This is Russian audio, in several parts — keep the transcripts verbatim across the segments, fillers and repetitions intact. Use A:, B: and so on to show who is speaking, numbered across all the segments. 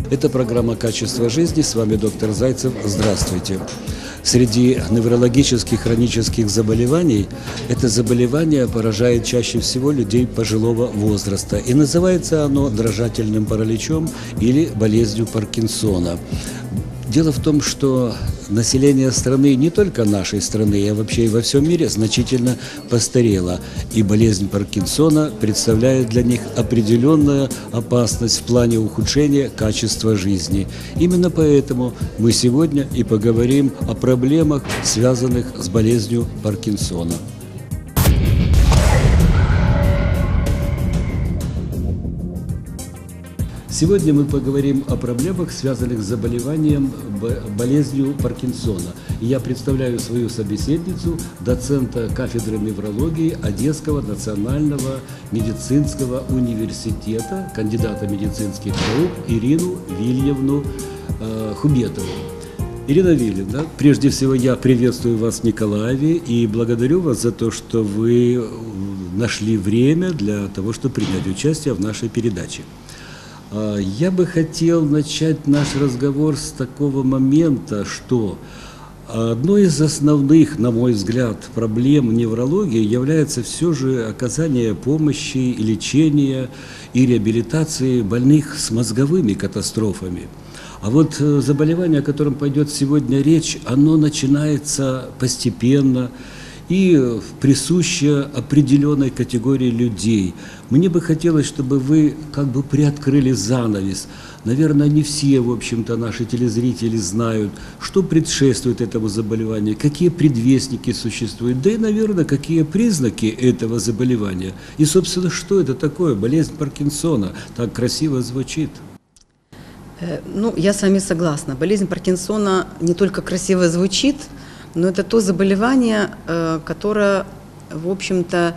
A: Это программа «Качество жизни». С вами доктор Зайцев. Здравствуйте. Среди неврологических хронических заболеваний это заболевание поражает чаще всего людей пожилого возраста. И называется оно дрожательным параличом или болезнью Паркинсона. Дело в том, что население страны, не только нашей страны, а вообще и во всем мире, значительно постарело. И болезнь Паркинсона представляет для них определенную опасность в плане ухудшения качества жизни. Именно поэтому мы сегодня и поговорим о проблемах, связанных с болезнью Паркинсона. Сегодня мы поговорим о проблемах, связанных с заболеванием, болезнью Паркинсона. И я представляю свою собеседницу, доцента кафедры неврологии Одесского национального медицинского университета, кандидата медицинских наук Ирину Вильевну э, Хубетову. Ирина Вильевна, прежде всего я приветствую вас в Николаеве и благодарю вас за то, что вы нашли время для того, чтобы принять участие в нашей передаче. Я бы хотел начать наш разговор с такого момента, что одной из основных, на мой взгляд, проблем неврологии является все же оказание помощи, лечения и реабилитации больных с мозговыми катастрофами. А вот заболевание, о котором пойдет сегодня речь, оно начинается постепенно и присуще определенной категории людей. Мне бы хотелось, чтобы вы как бы приоткрыли занавес. Наверное, не все, в общем-то, наши телезрители знают, что предшествует этому заболеванию, какие предвестники существуют, да и, наверное, какие признаки этого заболевания. И, собственно, что это такое? Болезнь Паркинсона. Так красиво звучит.
B: Ну, я с вами согласна. Болезнь Паркинсона не только красиво звучит, но это то заболевание, которое, в общем-то,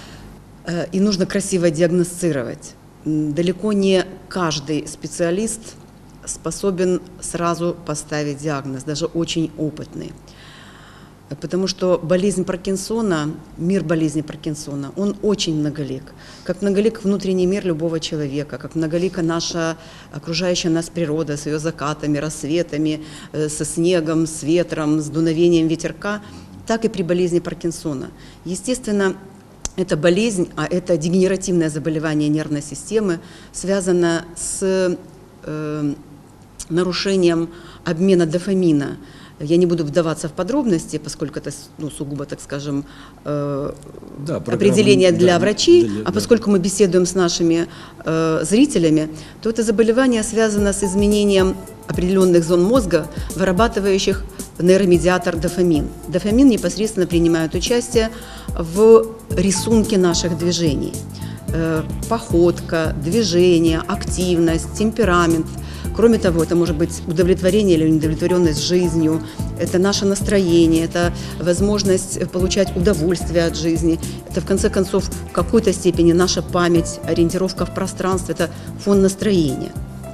B: и нужно красиво диагностировать. Далеко не каждый специалист способен сразу поставить диагноз, даже очень опытный. Потому что болезнь Паркинсона, мир болезни Паркинсона, он очень многолик. Как многолик внутренний мир любого человека, как многолика наша окружающая нас природа с ее закатами, рассветами, со снегом, с ветром, с дуновением ветерка, так и при болезни Паркинсона. Естественно, эта болезнь, а это дегенеративное заболевание нервной системы, связано с э, нарушением обмена дофамина. Я не буду вдаваться в подробности, поскольку это, ну, сугубо, так скажем, э, да, определение для да, врачей, для, а поскольку да. мы беседуем с нашими э, зрителями, то это заболевание связано с изменением определенных зон мозга, вырабатывающих нейромедиатор дофамин. Дофамин непосредственно принимает участие в рисунке наших движений. Э, походка, движение, активность, темперамент. Кроме того, это может быть удовлетворение или неудовлетворенность жизнью, это наше настроение, это возможность получать удовольствие от жизни, это в конце концов в какой-то степени наша память, ориентировка в пространстве, это фон настроения.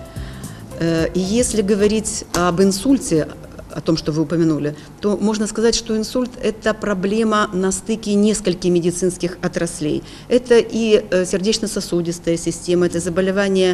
B: И если говорить об инсульте, о том, что вы упомянули, то можно сказать, что инсульт – это проблема на стыке нескольких медицинских отраслей. Это и сердечно-сосудистая система, это заболевание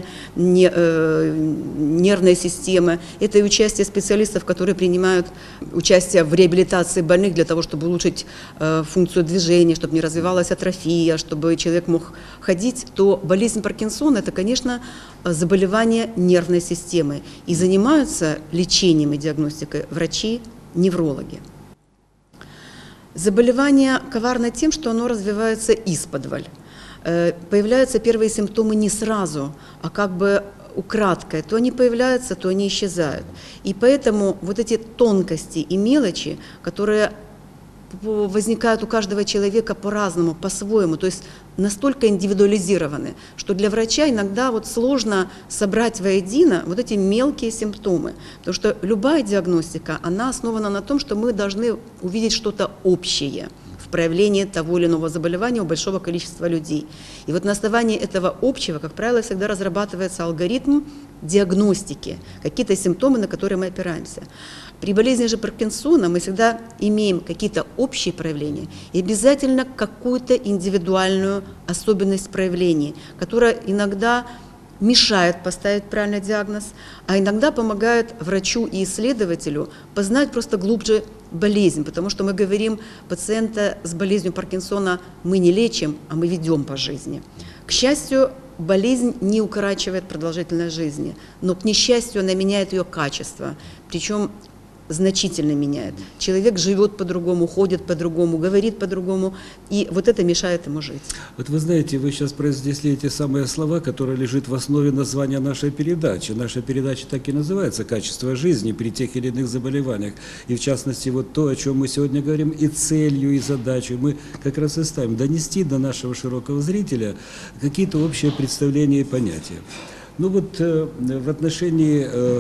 B: нервной системы, это и участие специалистов, которые принимают участие в реабилитации больных для того, чтобы улучшить функцию движения, чтобы не развивалась атрофия, чтобы человек мог ходить, то болезнь Паркинсона – это, конечно, заболевание нервной системы. И занимаются лечением и диагностикой врачи-неврологи. Заболевание коварно тем, что оно развивается исподволь. Появляются первые симптомы не сразу, а как бы украдкой. То они появляются, то они исчезают. И поэтому вот эти тонкости и мелочи, которые возникают у каждого человека по-разному, по-своему, то есть настолько индивидуализированы, что для врача иногда вот сложно собрать воедино вот эти мелкие симптомы, потому что любая диагностика, она основана на том, что мы должны увидеть что-то общее в проявлении того или иного заболевания у большого количества людей. И вот на основании этого общего, как правило, всегда разрабатывается алгоритм диагностики, какие-то симптомы, на которые мы опираемся. При болезни же Паркинсона мы всегда имеем какие-то общие проявления и обязательно какую-то индивидуальную особенность проявлений, которая иногда мешает поставить правильный диагноз, а иногда помогает врачу и исследователю познать просто глубже болезнь, потому что мы говорим, пациента с болезнью Паркинсона мы не лечим, а мы ведем по жизни. К счастью, болезнь не укорачивает продолжительность жизни, но, к несчастью, она меняет ее качество, причем значительно меняет. Человек живет по-другому, ходит по-другому, говорит по-другому, и вот это мешает ему жить.
A: Вот вы знаете, вы сейчас произнесли эти самые слова, которые лежат в основе названия нашей передачи. Наша передача так и называется «Качество жизни при тех или иных заболеваниях». И в частности, вот то, о чем мы сегодня говорим, и целью, и задачей мы как раз и ставим – донести до нашего широкого зрителя какие-то общие представления и понятия. Ну вот э, в отношении… Э,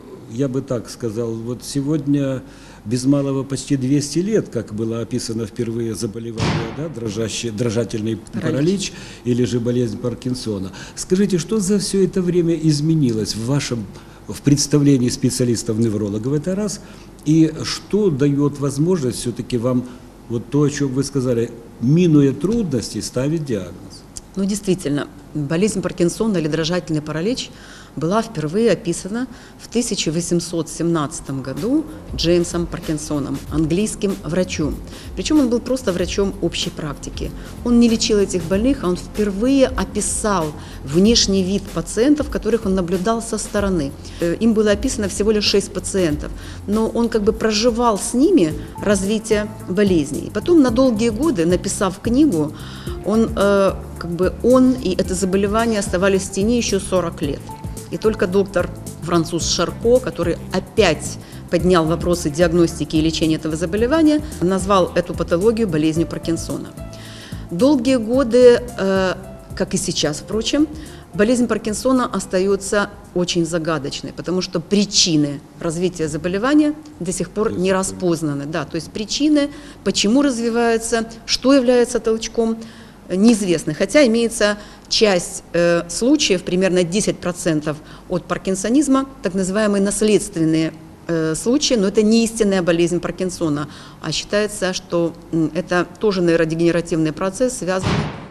A: я бы так сказал, вот сегодня без малого почти двести лет, как было описано впервые заболевание, да, дрожащий, дрожательный паралич. паралич или же болезнь Паркинсона. Скажите, что за все это время изменилось в вашем в представлении специалистов-неврологов, это раз, и что дает возможность все-таки вам, вот то, о чем вы сказали, минуя трудности, ставить диагноз?
B: Ну, действительно, болезнь Паркинсона или дрожательный паралич была впервые описана в тысяча восемьсот семнадцатом году Джеймсом Паркинсоном, английским врачом. Причем он был просто врачом общей практики. Он не лечил этих больных, а он впервые описал внешний вид пациентов, которых он наблюдал со стороны. Им было описано всего лишь шесть пациентов, но он как бы проживал с ними развитие болезни. И потом на долгие годы, написав книгу, он, э, как бы он и это заболевание оставались в тени еще сорок лет. И только доктор француз Шарко, который опять поднял вопросы диагностики и лечения этого заболевания, назвал эту патологию болезнью Паркинсона. Долгие годы, э, как и сейчас, впрочем, болезнь Паркинсона остается очень загадочной, потому что причины развития заболевания до сих пор не распознаны. Да, то есть причины, почему развивается, что является толчком, неизвестны, хотя имеется часть э, случаев, примерно десять процентов от паркинсонизма, так называемые наследственные э, случаи, но это не истинная болезнь Паркинсона, а считается, что э, это тоже нейродегенеративный процесс, связанный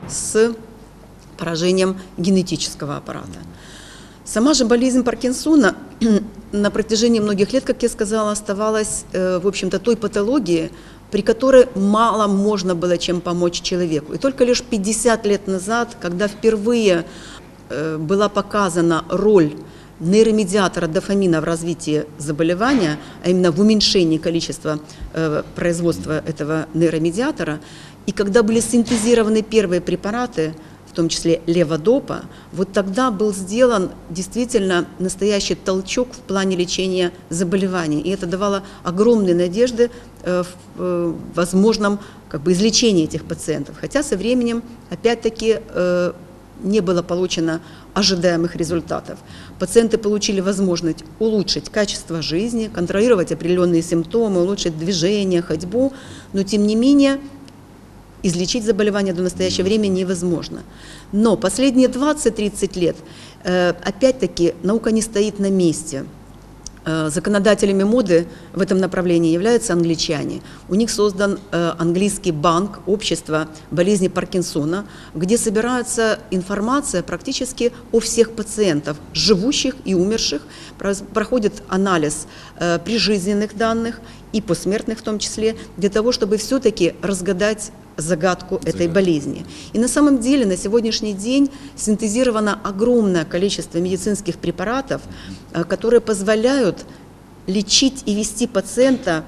B: с поражением генетического аппарата. Сама же болезнь Паркинсона на протяжении многих лет, как я сказала, оставалась, э, в общем-то, той патологией, при которой мало можно было чем помочь человеку. И только лишь пятьдесят лет назад, когда впервые э, была показана роль нейромедиатора дофамина в развитии заболевания, а именно в уменьшении количества э, производства этого нейромедиатора, и когда были синтезированы первые препараты, в том числе леводопа, вот тогда был сделан действительно настоящий толчок в плане лечения заболеваний. И это давало огромные надежды в возможном как бы, излечении этих пациентов. Хотя со временем, опять-таки, не было получено ожидаемых результатов. Пациенты получили возможность улучшить качество жизни, контролировать определенные симптомы, улучшить движение, ходьбу, но тем не менее излечить заболевание до настоящего времени невозможно. Но последние двадцать-тридцать лет, опять-таки, наука не стоит на месте. Законодателями моды в этом направлении являются англичане. У них создан английский банк общества болезни Паркинсона, где собирается информация практически о всех пациентах, живущих и умерших. Проходит анализ прижизненных данных и посмертных в том числе, для того, чтобы все-таки разгадать загадку этой болезни. И на самом деле на сегодняшний день синтезировано огромное количество медицинских препаратов, которые позволяют лечить и вести пациента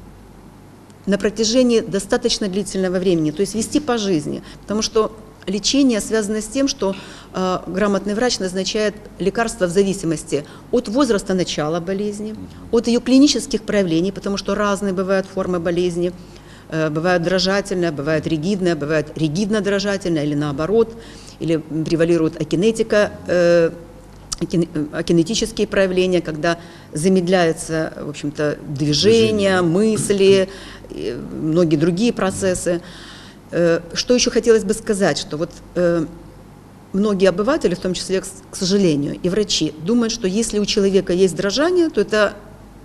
B: на протяжении достаточно длительного времени, то есть вести по жизни. Потому что лечение связано с тем, что э, грамотный врач назначает лекарства в зависимости от возраста начала болезни, от ее клинических проявлений, потому что разные бывают формы болезни. Бывает дрожательная, бывает ригидная, бывает ригидно-дрожательная или наоборот, или превалирует акинетика, э, акинетические проявления, когда замедляется, в общем-то, движение, мысли, многие другие процессы. Э, что еще хотелось бы сказать, что вот э, многие обыватели, в том числе, к сожалению, и врачи, думают, что если у человека есть дрожание, то это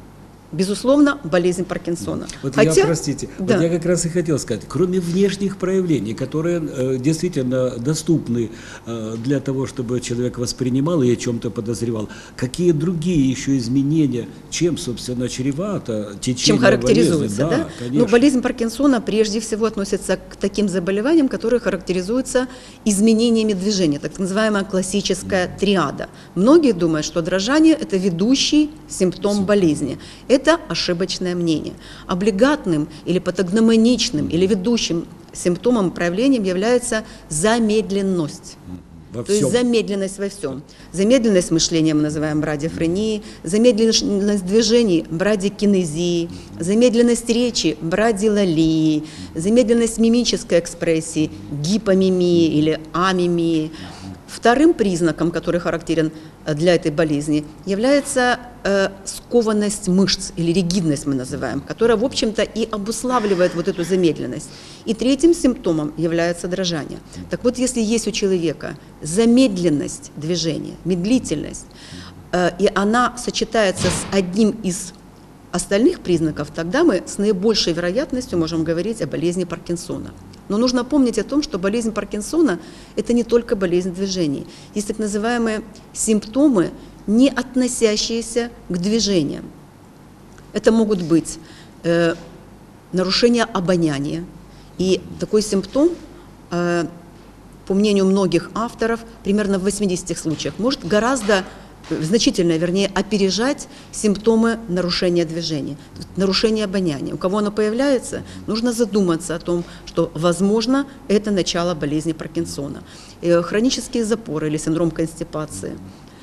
B: безусловно, болезнь Паркинсона.
A: Вот
B: Хотя,
A: я, простите,
B: да.
A: вот я как раз и хотел сказать, кроме внешних проявлений, которые э, действительно доступны э, для того, чтобы человек воспринимал и о чем-то подозревал, какие другие еще изменения, чем, собственно, чревато течение
B: чем характеризуется,
A: болезни?
B: да?
A: Да, конечно.
B: Ну, болезнь Паркинсона прежде всего относится к таким заболеваниям, которые характеризуются изменениями движения, так называемая классическая триада. Многие думают, что дрожание – это ведущий симптом болезни. Это ошибочное мнение. Облигатным или патогномоничным или ведущим симптомом, проявлением является замедленность.
A: Во
B: То есть
A: всем.
B: замедленность во всем. Замедленность мышления мы называем брадифренией, замедленность движений – брадикинезией, замедленность речи – брадилалией, замедленность мимической экспрессии – гипомимией или амимией. Вторым признаком, который характерен для этой болезни, является э, скованность мышц или ригидность мы называем, которая, в общем-то, и обуславливает вот эту замедленность. И третьим симптомом является дрожание. Так вот, если есть у человека замедленность движения, медлительность, э, и она сочетается с одним из остальных признаков, тогда мы с наибольшей вероятностью можем говорить о болезни Паркинсона. Но нужно помнить о том, что болезнь Паркинсона – это не только болезнь движений. Есть так называемые симптомы, не относящиеся к движениям. Это могут быть э, нарушение обоняния. И такой симптом, э, по мнению многих авторов, примерно в восьмидесяти случаях, может гораздо значительно, вернее, опережать симптомы нарушения движения, нарушения обоняния. У кого оно появляется, нужно задуматься о том, что, возможно, это начало болезни Паркинсона. Хронические запоры или синдром констипации,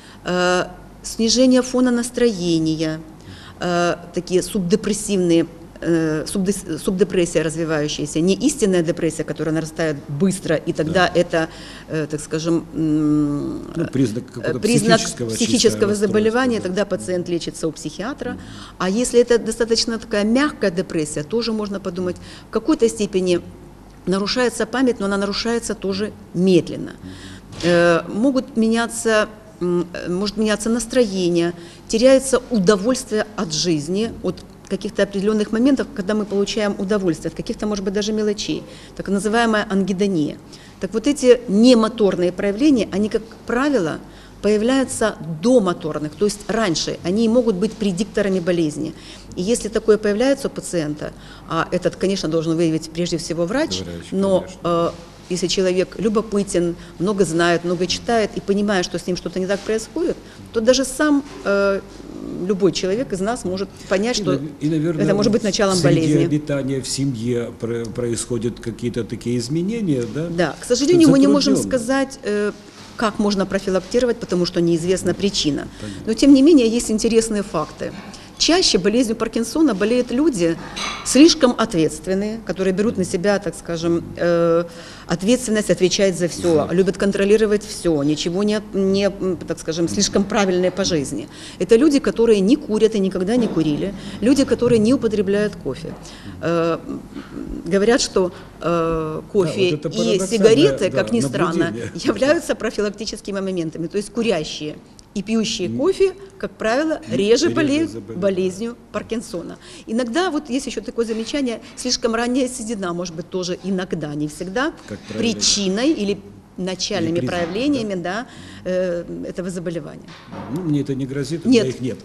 B: снижение фона настроения, такие субдепрессивные субдепрессия развивающаяся, не истинная депрессия, которая нарастает быстро, и тогда да. это, так скажем, ну,
A: признак,
B: признак
A: психического,
B: психического заболевания, тогда пациент лечится у психиатра. Mm. А если это достаточно такая мягкая депрессия, тоже можно подумать, в какой-то степени нарушается память, но она нарушается тоже медленно. Mm. Могут меняться, может меняться настроение, теряется удовольствие от жизни, от каких-то определенных моментов, когда мы получаем удовольствие от каких-то, может быть, даже мелочей, так называемая ангидония. Так вот эти немоторные проявления, они, как правило, появляются до моторных, то есть раньше, они могут быть предикторами болезни. И если такое появляется у пациента, а этот, конечно, должен выявить прежде всего врач, врач но э, если человек любопытен, много знает, много читает и понимает, что с ним что-то не так происходит, то даже сам э, любой человек из нас может понять, что и, и, наверное, это может быть началом болезни.
A: Среди обитания в семье происходят какие-то такие изменения, да?
B: Да, к сожалению, мы не можем сказать, как можно профилактировать, потому что неизвестна причина. Понятно. Но, тем не менее, есть интересные факты. Чаще болезнью Паркинсона болеют люди слишком ответственные, которые берут на себя, так скажем, э, ответственность отвечать за все, любят контролировать все, ничего не, не, так скажем, слишком правильные по жизни. Это люди, которые не курят и никогда не курили, люди, которые не употребляют кофе. Э, говорят, что э, кофе да, вот и сигареты, да, как ни странно, являются профилактическими моментами, то есть курящие и пьющие кофе, как правило, реже болеют болезнью Паркинсона. Иногда, вот есть еще такое замечание, слишком ранняя седина, может быть, тоже иногда, не всегда, причиной или начальными или проявлениями да. Да, э, этого заболевания.
A: Ну, мне это не грозит, у
B: меня
A: их нет.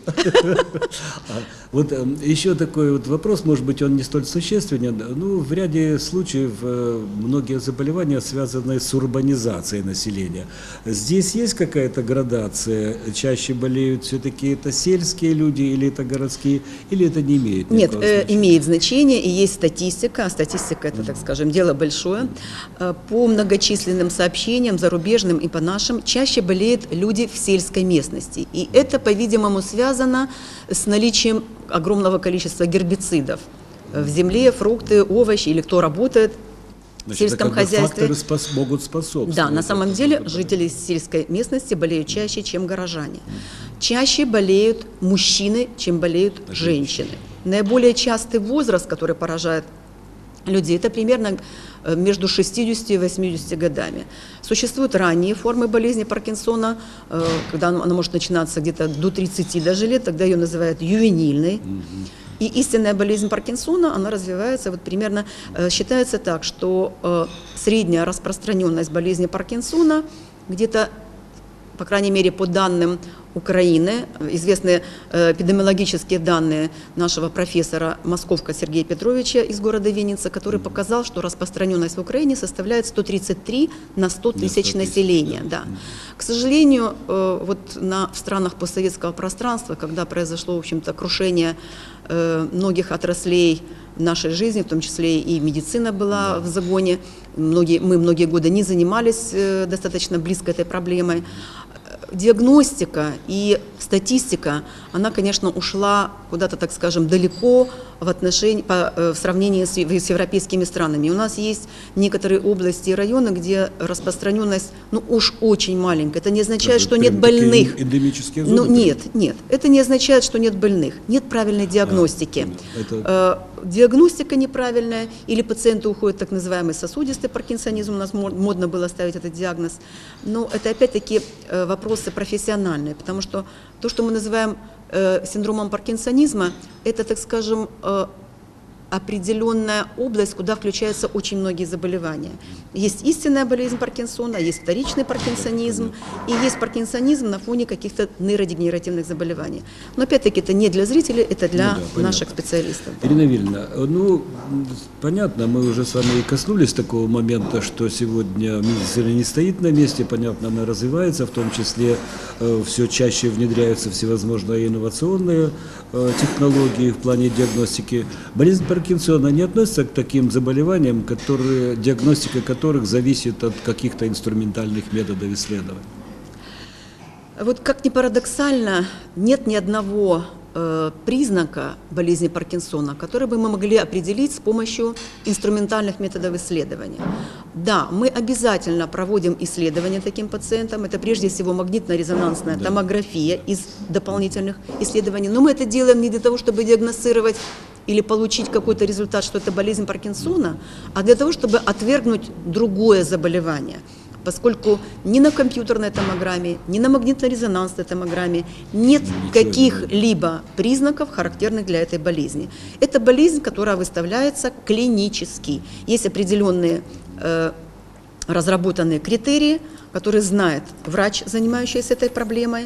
A: Вот еще такой вот вопрос, может быть, он не столь существенен. Ну, в ряде случаев многие заболевания связаны с урбанизацией населения. Здесь есть какая-то градация? Чаще болеют все-таки это сельские люди или это городские, или это не имеет никакого
B: Нет,
A: значения?
B: Э, имеет значение, и есть статистика. Статистика – это, так скажем, дело большое. По многочисленным сообщениям, зарубежным и по нашим, чаще болеют люди в сельской местности. И это, по-видимому, связано с наличием огромного количества гербицидов в земле, фрукты, овощи, или кто работает в сельском
A: это
B: хозяйстве.
A: Факторы спас, могут способствовать.
B: Да, на самом деле
A: это,
B: жители сельской местности болеют чаще, чем горожане. Чаще болеют мужчины, чем болеют женщины. Наиболее частый возраст, который поражает людей. Это примерно между шестьюдесятью и восьмидесятью годами. Существуют ранние формы болезни Паркинсона, когда она может начинаться где-то до тридцати даже лет, тогда ее называют ювенильной. И истинная болезнь Паркинсона, она развивается вот примерно, считается так, что средняя распространенность болезни Паркинсона где-то, по крайней мере, по данным Украины, известные эпидемиологические данные нашего профессора Московка Сергея Петровича из города Винница, который показал, что распространенность в Украине составляет сто тридцать три на сто тысяч населения. Да. К сожалению, вот на, в странах постсоветского пространства, когда произошло, в общем-то, крушение многих отраслей нашей жизни, в том числе и медицина была в загоне, многие, мы многие годы не занимались достаточно близко этой проблемой. Диагностика и статистика, она, конечно, ушла куда-то, так скажем, далеко в, отношении, по, в сравнении с, с европейскими странами. У нас есть некоторые области и районы, где распространенность, ну, уж очень маленькая. Это не означает, это что нет больных.
A: Эндемические зоны?
B: Ну, нет, нет. Это не означает, что нет больных. Нет правильной диагностики. А, это... Диагностика неправильная, или пациенты уходят в так называемый сосудистый паркинсонизм, у нас модно было ставить этот диагноз. Но это опять-таки вопросы профессиональные, потому что то, что мы называем синдромом паркинсонизма, это, так скажем, определенная область, куда включаются очень многие заболевания. Есть истинная болезнь Паркинсона, есть вторичный паркинсонизм, и есть паркинсонизм на фоне каких-то нейродегенеративных заболеваний. Но опять-таки это не для зрителей, это для ну да, наших специалистов.
A: Ирина Вильевна, ну, понятно, мы уже с вами коснулись такого момента, что сегодня медицина не стоит на месте, понятно, она развивается, в том числе э, все чаще внедряются всевозможные инновационные э, технологии в плане диагностики. Болезнь Паркинсона не относится к таким заболеваниям, которые, диагностика которых зависит от каких-то инструментальных методов исследования?
B: Вот как ни парадоксально, нет ни одного э, признака болезни Паркинсона, который бы мы могли определить с помощью инструментальных методов исследования. Да, мы обязательно проводим исследования таким пациентам, это прежде всего магнитно-резонансная да. томография из дополнительных исследований, но мы это делаем не для того, чтобы диагностировать или получить какой-то результат, что это болезнь Паркинсона, а для того, чтобы отвергнуть другое заболевание. Поскольку ни на компьютерной томограмме, ни на магнитно-резонансной томограмме нет каких-либо признаков, характерных для этой болезни. Это болезнь, которая выставляется клинически. Есть определенные э, разработанные критерии, которые знает врач, занимающийся этой проблемой,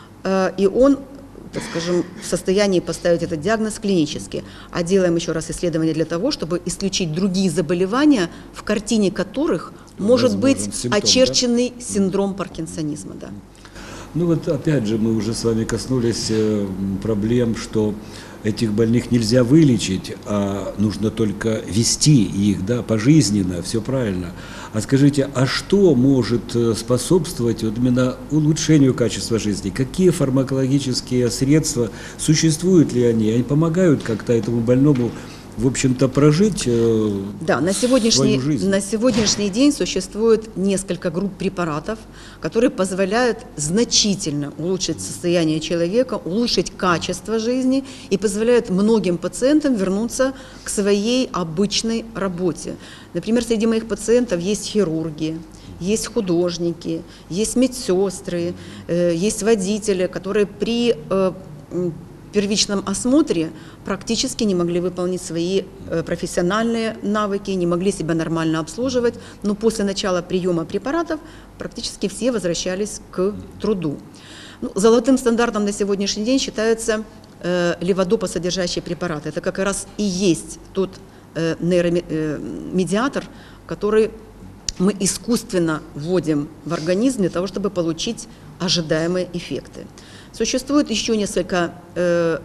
B: э, и он, так скажем, в состоянии поставить этот диагноз клинически. А делаем еще раз исследование для того, чтобы исключить другие заболевания, в картине которых может Возможен быть симптом, очерченный да? синдром паркинсонизма. Да.
A: Ну вот опять же мы уже с вами коснулись проблем, что этих больных нельзя вылечить, а нужно только вести их, да, пожизненно, все правильно. А скажите, а что может способствовать вот именно улучшению качества жизни? Какие фармакологические средства, существуют ли они? Они помогают как-то этому больному, в общем-то, прожить э,
B: да, на сегодняшний,
A: свою жизнь?
B: На сегодняшний день существует несколько групп препаратов, которые позволяют значительно улучшить состояние человека, улучшить качество жизни и позволяют многим пациентам вернуться к своей обычной работе. Например, среди моих пациентов есть хирурги, есть художники, есть медсестры, э, есть водители, которые при э, первичном осмотре практически не могли выполнить свои э, профессиональные навыки, не могли себя нормально обслуживать, но после начала приема препаратов практически все возвращались к труду. Ну, золотым стандартом на сегодняшний день считаются э, леводопа-содержащие препараты. Это как раз и есть тот э, нейромедиатор, который мы искусственно вводим в организм для того, чтобы получить ожидаемые эффекты. Существует еще несколько э,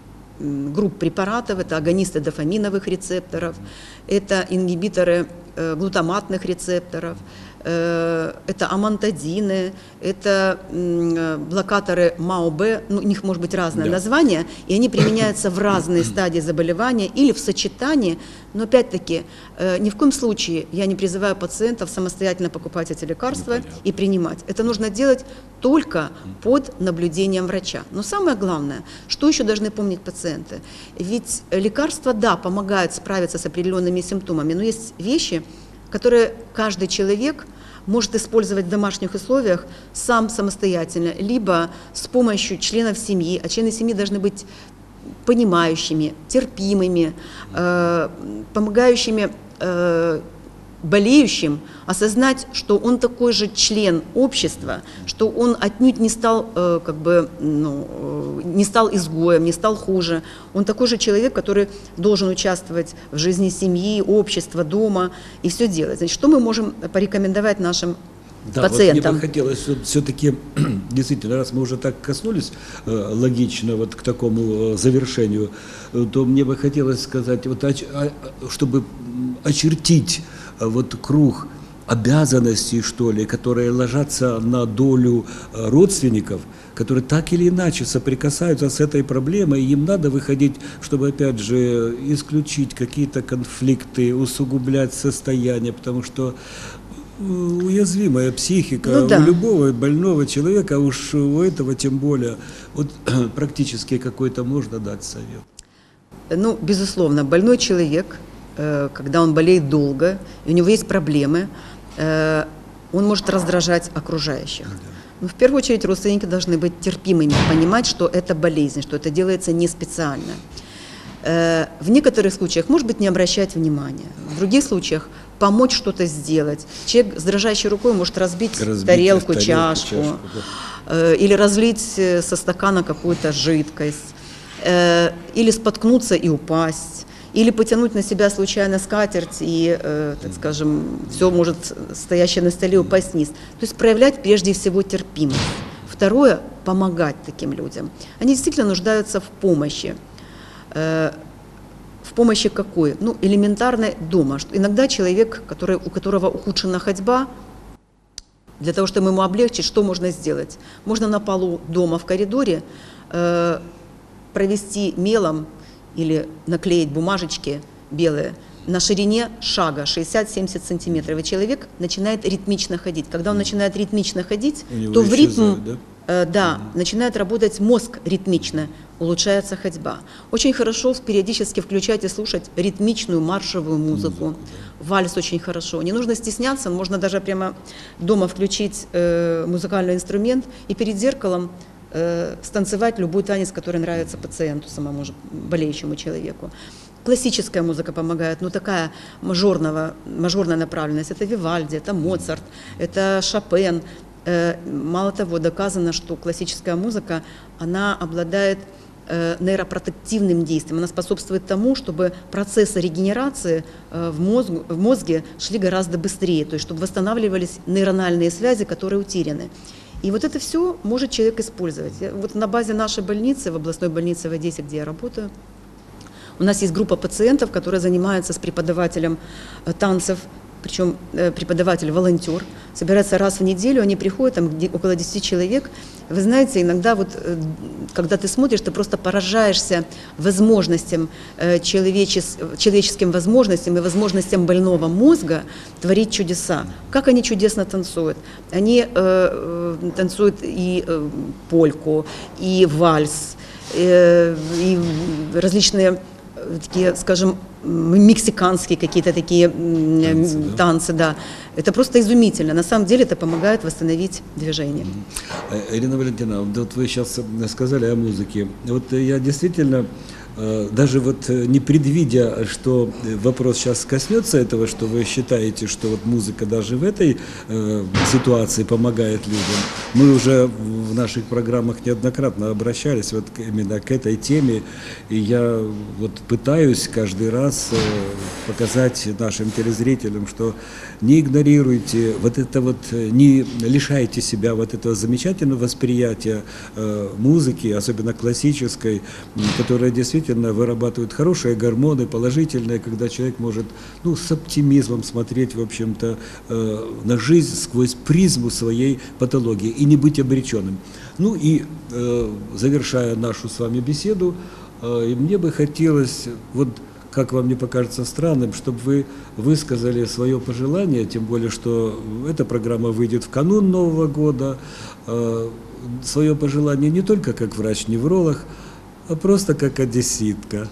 B: групп препаратов, это агонисты дофаминовых рецепторов, это ингибиторы э, глутаматных рецепторов, это амантадины, это блокаторы МАО-Б, ну, у них может быть разное
A: да. название,
B: и они применяются в разные стадии заболевания или в сочетании, но опять-таки ни в коем случае я не призываю пациентов самостоятельно покупать эти лекарства ну, и принимать. Это нужно делать только под наблюдением врача. Но самое главное, что еще должны помнить пациенты? Ведь лекарства, да, помогают справиться с определенными симптомами, но есть вещи, которые каждый человек может использовать в домашних условиях сам самостоятельно, либо с помощью членов семьи, а члены семьи должны быть понимающими, терпимыми, э, помогающими э, болеющим осознать, что он такой же член общества, что он отнюдь не стал, э, как бы, ну, э, не стал изгоем, не стал хуже. Он такой же человек, который должен участвовать в жизни семьи, общества, дома и все делать. Значит, что мы можем порекомендовать нашим
A: да,
B: пациентам?
A: Вот мне бы хотелось все-таки, действительно, раз мы уже так коснулись э, логично вот к такому э, завершению, э, то мне бы хотелось сказать, вот, оч, а, чтобы очертить э, вот круг обязанностей, что ли, которые ложатся на долю э, родственников, которые так или иначе соприкасаются с этой проблемой, и им надо выходить, чтобы, опять же, исключить какие-то конфликты, усугублять состояние, потому что уязвимая психика ну, да. у любого больного человека, а уж у этого тем более, вот практически какой-то можно дать совет.
B: Ну, безусловно, больной человек, когда он болеет долго, и у него есть проблемы, он может раздражать окружающих. Да. Но в первую очередь родственники должны быть терпимыми, понимать, что это болезнь, что это делается не специально. В некоторых случаях, может быть, не обращать внимания, в других случаях помочь что-то сделать. Человек с дрожащей рукой может разбить, разбить тарелку, тарелку, чашку, чашку да. или разлить со стакана какую-то жидкость, или споткнуться и упасть, или потянуть на себя случайно скатерть, и, так скажем, все может, стоящее на столе, упасть вниз. То есть проявлять прежде всего терпимость. Второе – помогать таким людям. Они действительно нуждаются в помощи. В помощи какой? Ну, элементарной дома. Иногда человек, который, у которого ухудшена ходьба, для того, чтобы ему облегчить, что можно сделать? Можно на полу дома в коридоре э, провести мелом или наклеить бумажечки белые на ширине шага шестьдесят-семьдесят сантиметров. И человек начинает ритмично ходить. Когда он начинает ритмично ходить, то в ритм... Да? Э, да, mm-hmm. начинает работать мозг ритмично, улучшается ходьба. Очень хорошо периодически включать и слушать ритмичную маршевую музыку. Музыку, да. Вальс очень хорошо. Не нужно стесняться, можно даже прямо дома включить э, музыкальный инструмент и перед зеркалом э, станцевать любой танец, который нравится пациенту, самому болеющему человеку. Классическая музыка помогает, ну такая мажорного, мажорная направленность. Это Вивальди, это Моцарт, это Шопен. Мало того, доказано, что классическая музыка, она обладает нейропротективным действием, она способствует тому, чтобы процессы регенерации в, мозгу, в мозге шли гораздо быстрее, то есть чтобы восстанавливались нейрональные связи, которые утеряны. И вот это все может человек использовать. Вот на базе нашей больницы, в областной больнице в Одессе, где я работаю, у нас есть группа пациентов, которые занимаются с преподавателем танцев, причем преподаватель-волонтер, собирается раз в неделю, они приходят, там около десяти человек. Вы знаете, иногда вот, когда ты смотришь, ты просто поражаешься возможностям, человечес, человеческим возможностям и возможностям больного мозга творить чудеса. Как они чудесно танцуют. Они э, танцуют и э, польку, и вальс, э, и различные такие, скажем, мексиканские какие-то такие танцы, да. танцы, да. Это просто изумительно. На самом деле это помогает восстановить движение.
A: Ирина Валентиновна, вот вы сейчас сказали о музыке. Вот я действительно, даже вот не предвидя, что вопрос сейчас коснется этого, что вы считаете, что вот музыка даже в этой э, ситуации помогает людям, мы уже в наших программах неоднократно обращались вот именно к этой теме, и я вот пытаюсь каждый раз э, показать нашим телезрителям, что не игнорируйте вот это вот, не лишайте себя вот этого замечательного восприятия э, музыки, особенно классической, которая действительно действительно вырабатывают хорошие гормоны, положительные, когда человек может, ну, с оптимизмом смотреть, в общем-то, э, на жизнь сквозь призму своей патологии и не быть обреченным. Ну и э, завершая нашу с вами беседу, э, и мне бы хотелось, вот как вам не покажется странным, чтобы вы высказали свое пожелание, тем более, что эта программа выйдет в канун Нового года, э, свое пожелание не только как врач-невролог, а просто как одесситка.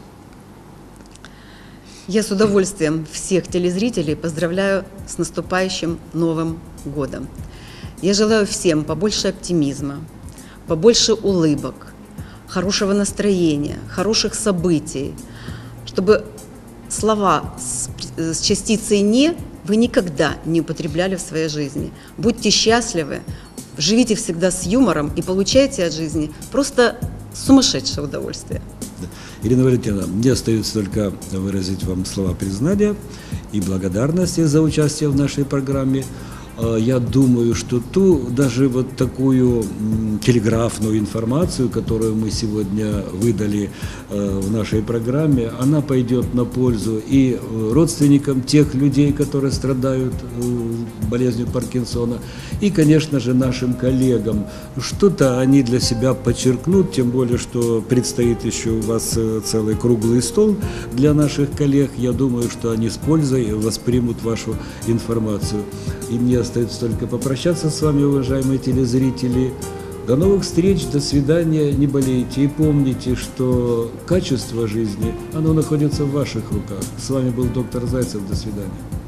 B: Я с удовольствием всех телезрителей поздравляю с наступающим Новым годом. Я желаю всем побольше оптимизма, побольше улыбок, хорошего настроения, хороших событий, чтобы слова с, с частицей «не» вы никогда не употребляли в своей жизни. Будьте счастливы, живите всегда с юмором и получайте от жизни просто сумасшедшее удовольствие.
A: Ирина Валентиновна, мне остается только выразить вам слова признания и благодарности за участие в нашей программе. Я думаю, что ту, даже вот такую телеграфную информацию, которую мы сегодня выдали в нашей программе, она пойдет на пользу и родственникам тех людей, которые страдают болезнью Паркинсона, и, конечно же, нашим коллегам. Что-то они для себя подчеркнут, тем более, что предстоит еще у вас целый круглый стол для наших коллег. Я думаю, что они с пользой воспримут вашу информацию. И мне остается только попрощаться с вами, уважаемые телезрители. До новых встреч, до свидания, не болейте и помните, что качество жизни, оно находится в ваших руках. С вами был доктор Зайцев, до свидания.